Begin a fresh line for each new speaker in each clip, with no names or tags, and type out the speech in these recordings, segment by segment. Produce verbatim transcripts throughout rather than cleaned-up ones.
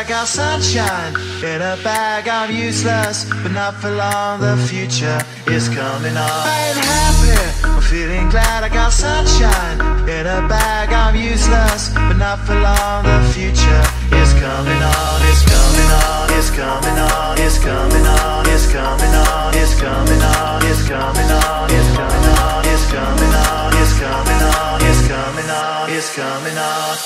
I got sunshine in a bag. I'm useless, but not for long. The future is coming on. I ain't happy, I'm feeling glad. I got sunshine in a bag. I'm useless, but not for long. The future is coming on. It's coming on. It's coming on. It's coming on. It's coming on. It's coming on. It's coming on. It's coming on. It's coming on. It's coming on. It's coming on. It's coming on.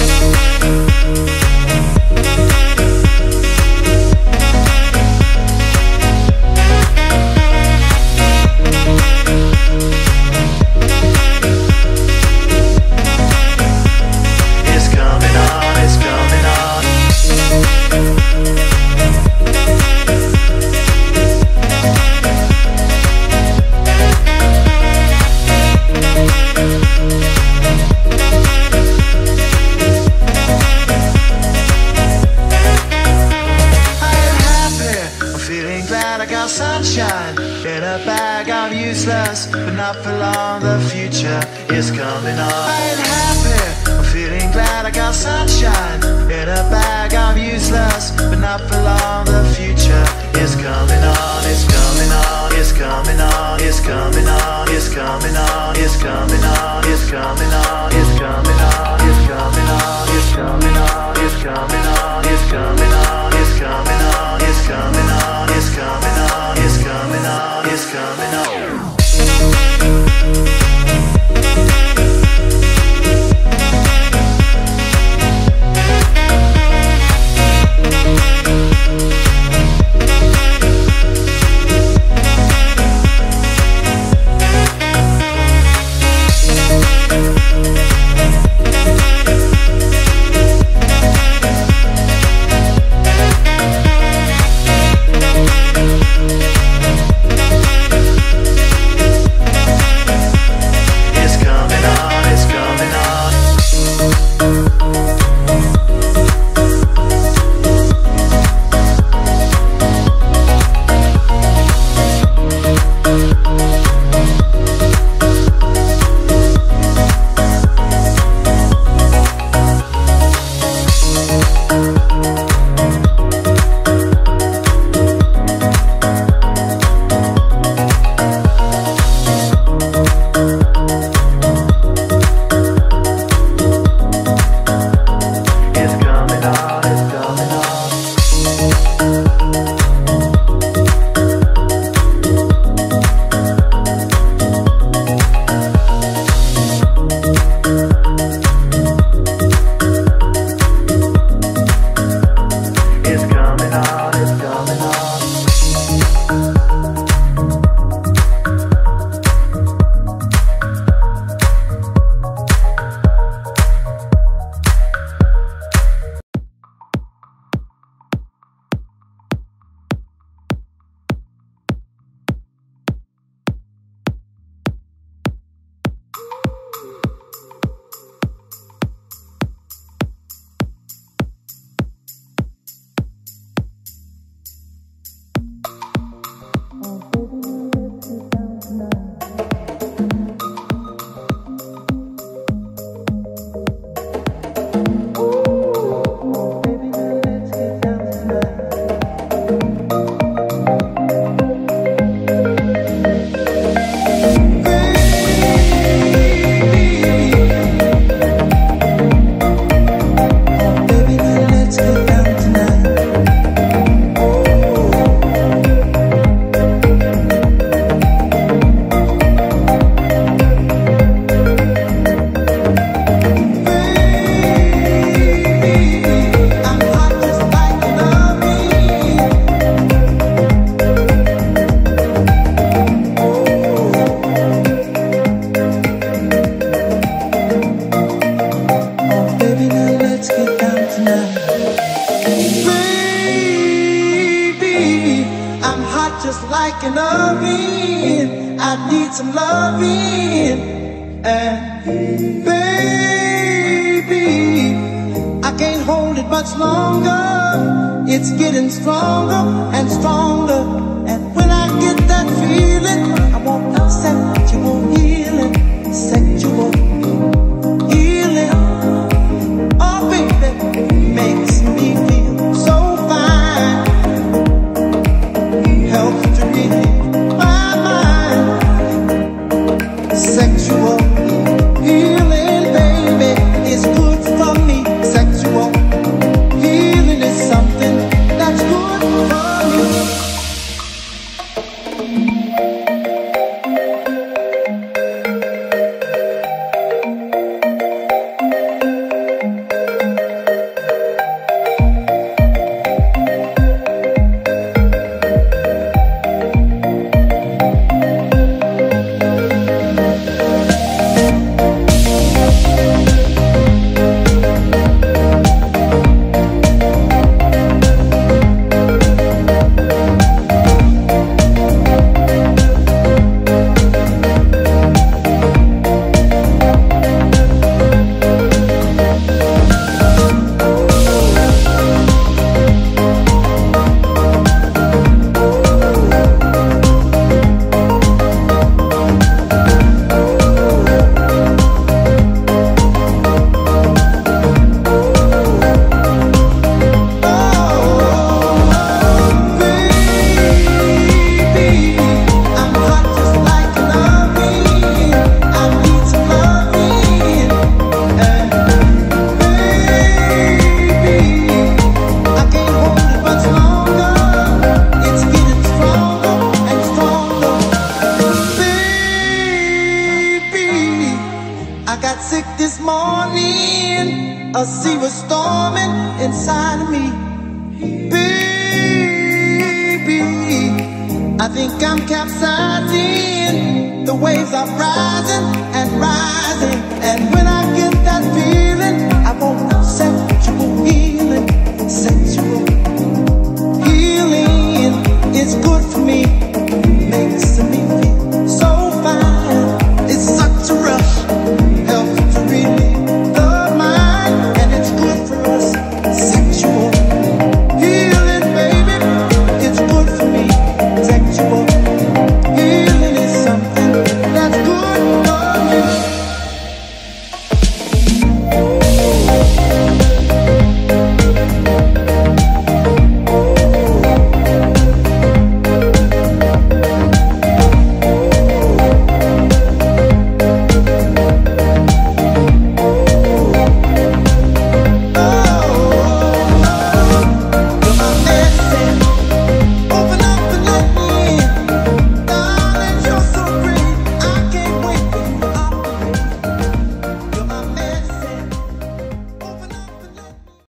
Sunshine in a bag. I'm useless, but not for long. The future is coming on. I ain't happy, I'm feeling glad. I got sunshine in a bag. I'm useless, but not for long. The future is coming on. It's coming on. It's coming on. It's coming on. It's coming on. It's coming on. It's coming on. It's coming on. It's coming on. It's coming on. It's coming on. It's coming on. It's coming on. It's coming on. It's coming on. It's coming on. It's coming on.
just like an oven. I need some loving. And baby, I can't hold it much longer. It's getting stronger and stronger. And when I get that feeling, I want sexual healing, sexual healing. Oh baby, makes me feel sea was storming inside of me. Baby, I think I'm capsizing. The waves are rising and rising, and when I